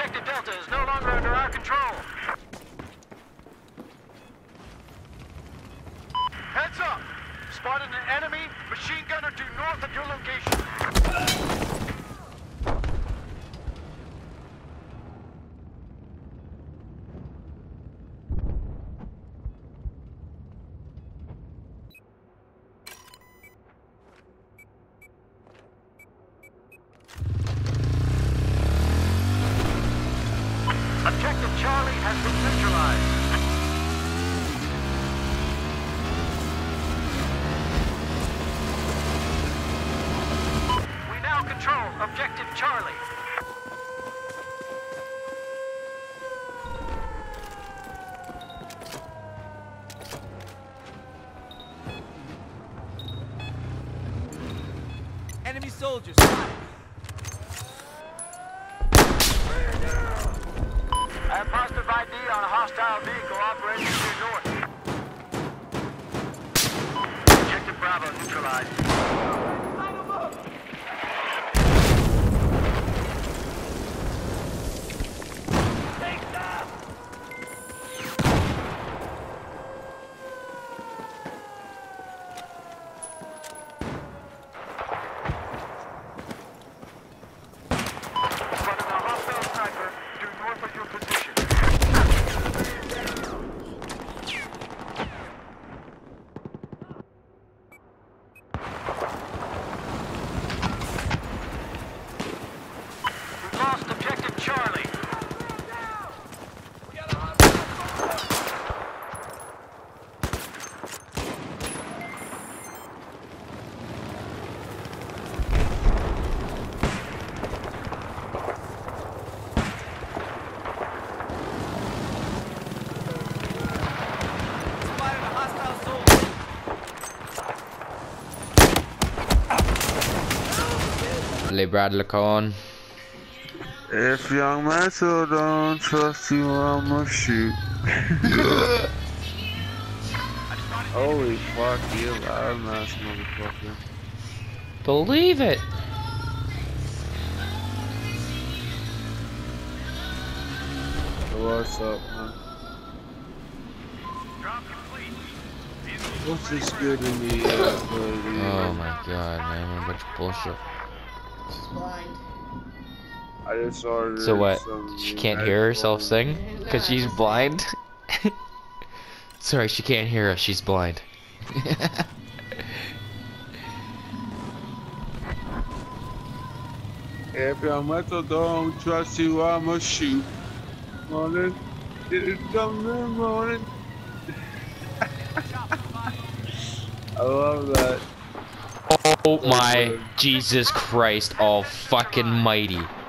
Objective Delta is no longer under our control. Heads up! Spotted an enemy machine gunner due north of your location. Objective Charlie has been neutralized. We now control Objective Charlie. Enemy soldiers. I have positive ID on a hostile vehicle operating to your north. Objective Bravo neutralized. Spotted a hostile sniper due north of your position. We've lost Objective Charlie. Spotted a hostile soldier. Brad Lacon. If young Metal don't trust you, I'ma shoot. Holy fuck, you loudmouth motherfucker. Believe it. What's up, man? Drop complete. What's this good in the Oh my god, man, what a bunch of bullshit. She's blind. I just ordered So what? some She can't hear herself sing? Cause she's blind? Sorry, she can't hear us, she's blind. If young Metal don't trust you, I'ma shoot. Morning, it's coming morning. I love that. Oh my Jesus Christ, all fucking mighty.